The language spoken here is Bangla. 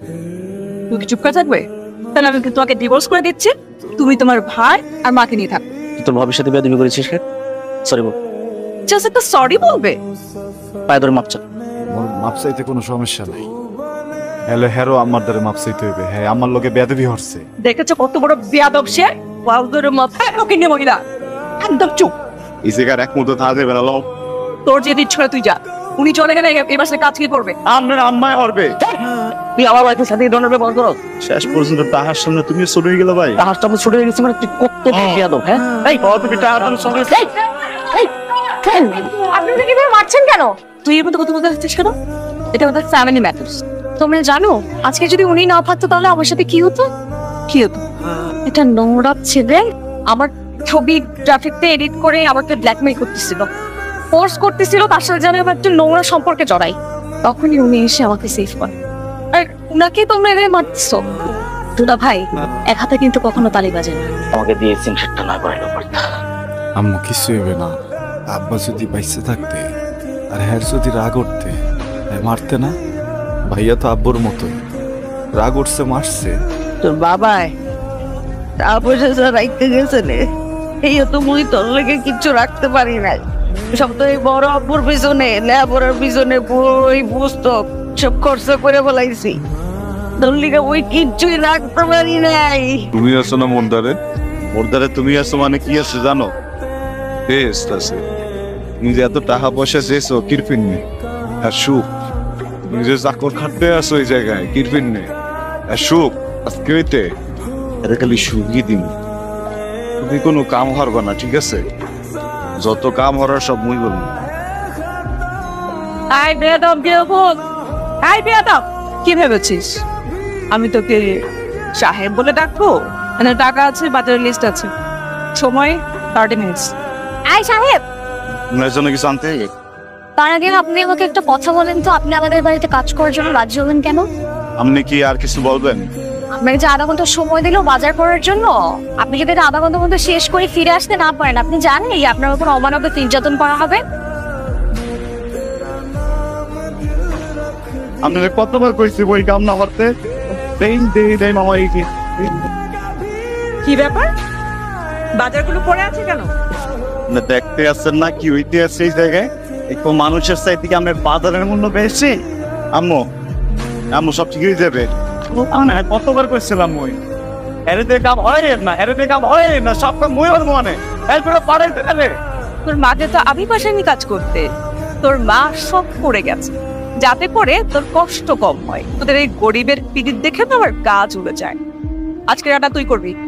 তুমি কি চুপ করে থাকবে? তাহলে আমি তোমাকে ডিভোর্স করে দিচ্ছি, তুমি তোমার ভাই আর মাকে নিয়ে থাকো। তোর ভাবির সাথে বেয়াদবি করেছিস? সরি বল। জাস্ট একটা সরি বলবে। পায়ে ধরে মাপ চা। মোর মাপ চাইতে কোনো সমস্যা নাই। হ্যালো হেরো আমার দ্বারা মাপ চাইতে হইবে। হ্যাঁ আমার লোকে বেয়াদবি হচ্ছে। দেখেছো কত বড় বেয়াদব সে? ওয়াউদের মাথায় লোকিনী মহিলা। একদম চুপ। এই জায়গার এক মুহূর্ত থাকা যাবে না। লও তোর যেতে ইচ্ছে করে তুই যা। উনি চলে গেলে এবার সে কাজ কি করবে? আপনার আম্মায় হরবে। তুই আমার ওয়াইফের সাথে এই ধরনের ব্যবহার করো? শেষ পর্যন্ত তাহার সামনে তুমিও ছোট হয়ে গেলে ভাই। তাহারটা আমি ছুটে গেছি মানে তুই কত বেয়াদব। হ্যাঁ এই তুমি তাহার সঙ্গে আপনি কিভাবে মারছেন কেন? তুই এর মধ্যে কথা বলতে যাচ্ছিস কেন? এটা আমাদের ফ্যামিলি ম্যাটার্স। তোমরা জানো আজকে যদি উনি না থাকতো তাহলে আমার সাথে কি হতো? কি হতো? এটা নোংরা ছেলে আমার ছবি গ্রাফিকতে এডিট করে আমাকে ব্ল্যাকমেইল করতেছিল, ফোর্স করতেছিল তার সাথে যেন আমার একটা নোংরা সম্পর্কে জড়াই। তখনই উনি এসে আমাকে সেভ করে। আর উনাকে তোমরা এভাবে মারছো? দুলা ভাই এক হাতে কিন্তু কখনো তালি বাজে না। আমাকে দিয়ে সিনসেটটা না করাইলো পারতা। আম্মু কিছু হইবে না। আব্বা যদি বাইসে থাকতে আর হ্যার যদি রাগ উঠতে মারতে না। ভাইয়া তো আব্বুর মতোই রাগ উঠছে মারছে। তোর বাবাই তারপরে রাখতে গেছে নে, এই তো মুই তোর লেগে কিচ্ছু রাখতে পারি নাই। সব তো এই বড় আব্বুর পিছনে লেখাপড়ার পিছনে বই পুস্তক সব খরচ করে বলাইছি। তোর লেগে ওই কিচ্ছুই রাখতে পারি নাই। তুমি আছো না মোরদারে? মোরদারে তুমি আছো মানে কি আছে জানো? টেস্ট আছে। তুমি যে এত টাকা পয়সা চেয়েছো কিরফিন নেই আর সুখ। তুমি যে চাকর খাটতে আসো এই জায়গায় কিরফিন নেই আর সুখ। আজকে হইতে এটা খালি সুখই দিন। তুমি কোনো কাম হারবা না, ঠিক আছে? যত কাম হরার সব মুই বলবো। আই বেয়াদব গেবল, আই বেয়াদব। কি ভেবেছিস আমি তোকে সাহেব বলে ডাকবো? মানে টাকা আছে, বাজারের লিস্ট আছে, সময় 30 মিনিটস। আই সাহেব, আপনার জন্য কিছু আনতে হবে? তার আগে আপনি আমাকে একটা কথা বলেন তো, আপনি আমাদের বাড়িতে কাজ করার জন্য রাজি হবেন কেন? আপনি কি আর কিছু বলবেন? আপনাকে যে আধা ঘন্টা সময় দিল বাজার করার জন্য, আপনি যদি আধা ঘন্টার মধ্যে শেষ করে ফিরে আসতে না পারেন, আপনি জানেন এই আপনার উপর অমানবিক নির্যাতন করা হবে। আপনাকে কতবার কইছি বই কাম না করতে? মামা কি ব্যাপার? বাজারগুলো পড়ে আছে কেন? দেখতে আসছেন না কি হইতে আছে এই জায়গায়? একটু মানুষের চাই থেকে আমরা বাজারের মূল্য পেয়েছি। আম্মু আম্মু সব ঠিক হয়ে যাবে। কতবার কইছিলাম মই এরতে কাম হয় না, এরতে কাম হয় না, সব কাম মই ওর মনে এরপরে পারাইতে গেলে। তোর মাকে তো আমি পাশানি কাজ করতে, তোর মা সব করে গেছে যাতে করে তোর কষ্ট কম হয়। তোদের এই গরিবের পিড়িত দেখে তো আমার গা জ্বলে যায়। আজকে রান্না তুই করবি।